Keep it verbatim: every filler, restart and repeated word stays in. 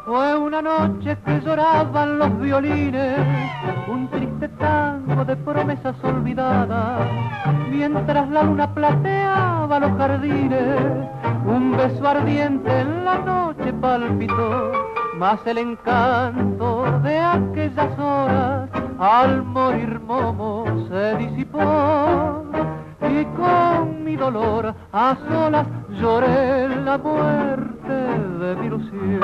Fue una noche que lloraban los violines, un triste tango de promesas olvidadas, mientras la luna plateaba los jardines, un beso ardiente en la noche palpitó, mas el encanto de aquellas horas al morir Momo se disipó, y con mi dolor a solas lloré la muerte de mi ilusión.